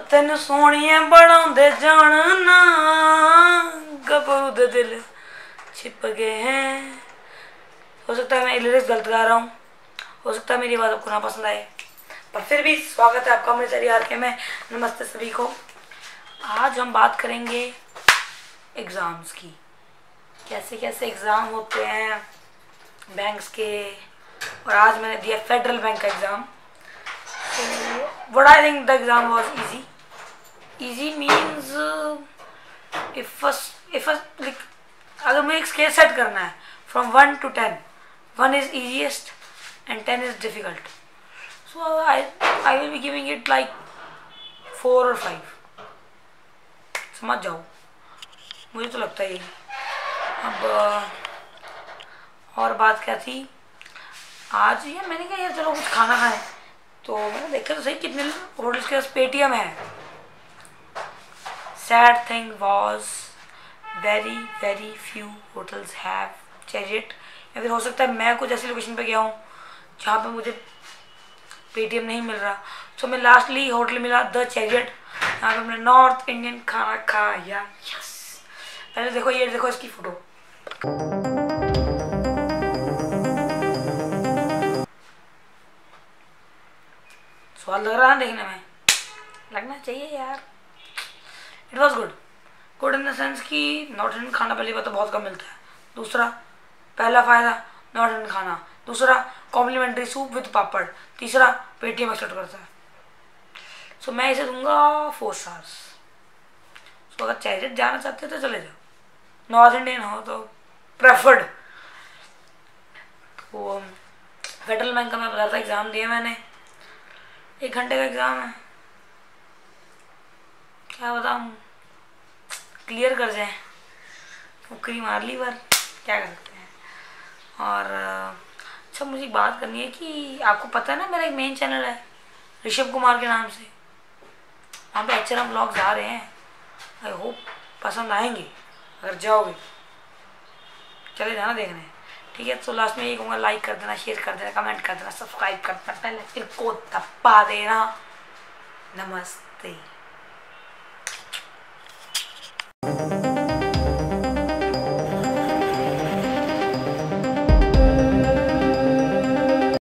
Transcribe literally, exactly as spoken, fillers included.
तेन सोनिए बनाते जान ना गबरू दे दिल छिप गए हैं। हो सकता है मैं लिरिक्स गलत गा रहा हूँ, हो सकता है मेरी आवाज़ आपको ना पसंद आए, पर फिर भी स्वागत है आपका अमृतसरी आर के में। नमस्ते सभी को। आज हम बात करेंगे एग्ज़ाम्स की, कैसे कैसे एग्ज़ाम होते हैं बैंक्स के। और आज मैंने दिया फेडरल बैंक का एग्ज़ाम। तो what I think the exam was easy. Easy means if if like अगर मुझे एक स्केल सेट करना है from one to ten, one is easiest and ten is difficult, so I I will be giving it like four और five. समझ जाओ, मुझे तो लगता है। अब और बात क्या थी आज, यार मैंने कहा यार चलो कुछ खाना खाएं, तो मैंने देखा तो सही कितने होटल्स के पास पेटीएम है। Sad thing was very very few hotels have Chariot, या फिर हो सकता है मैं कुछ ऐसी लोकेशन पे गया हूँ जहाँ पे मुझे पेटीएम नहीं मिल रहा। तो मैं लास्टली होटल मिला द चैरिट, यहाँ पे हमने नॉर्थ इंडियन खाना खाया। यस, पहले देखो ये देखो इसकी फ़ोटो। स्वाद लग रहा है देखने में, लगना चाहिए यार। It was good, good in the sense कि नॉर्थ इंडियन खाना पहली बात तो बहुत कम मिलता है। दूसरा, पहला फ़ायदा नॉर्थ इंडियन खाना। दूसरा, कॉम्प्लीमेंट्री सूप विद पापड़। तीसरा, पेटीएम एक्सेप्ट करता है। सो so, मैं इसे दूंगा फोर स्टार्स। सो अगर चैरिट जाना चाहते हो तो चले जाओ, नॉर्थ इंडियन हो तो प्रेफर्ड। तो फेडरल बैंक का मैं बता था एग्ज़ाम दिया मैंने, एक घंटे का एग्ज़ाम है। क्या बताऊँ, क्लियर कर जाए, फुकरी मार ली पर क्या कर सकते हैं। और अच्छा मुझे एक बात करनी है कि आपको पता है ना मेरा एक मेन चैनल है ऋषभ कुमार के नाम से, वहाँ पे एच आर एम ब्लॉग्स आ रहे हैं। आई होप पसंद आएंगे, अगर जाओगे चले जाना देखने, ठीक है। तो लास्ट में ये कहूँगा, लाइक कर देना, शेयर कर देना, कमेंट कर देना, सब्सक्राइब कर देना, पहले फिर को दबा देना। नमस्ते।